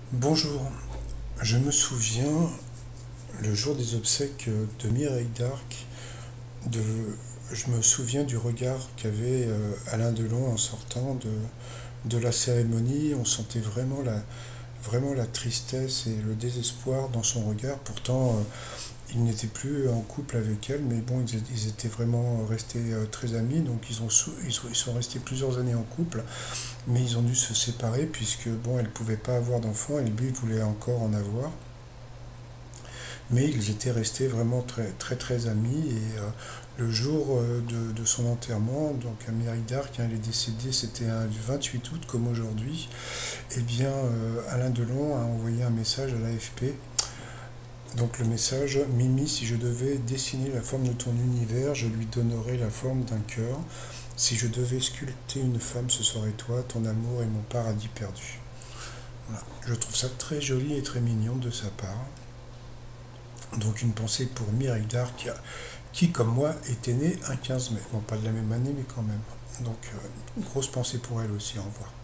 Bonjour, je me souviens, le jour des obsèques de Mireille d'Arc, de, je me souviens du regard qu'avait Alain Delon en sortant de la cérémonie. On sentait vraiment la tristesse et le désespoir dans son regard. Pourtant, il n'était plus en couple avec elle, mais bon, ils étaient vraiment restés très amis, donc ils sont restés plusieurs années en couple, mais ils ont dû se séparer puisque bon, elle ne pouvait pas avoir d'enfant et lui voulait encore en avoir. Mais ils étaient restés vraiment très amis et le jour de son enterrement, donc à Mérignac, hein, elle est décédée, c'était un 28 août comme aujourd'hui, et bien Alain Delon a envoyé un message à l'AFP. Donc le message: Mimi, si je devais dessiner la forme de ton univers, je lui donnerais la forme d'un cœur. Si je devais sculpter une femme, ce serait toi, ton amour et mon paradis perdu. Voilà. Je trouve ça très joli et très mignon de sa part. Donc une pensée pour Mireille d'Arc qui, comme moi, était née un 15 mai. Bon, pas de la même année, mais quand même. Donc, une grosse pensée pour elle aussi. Au revoir.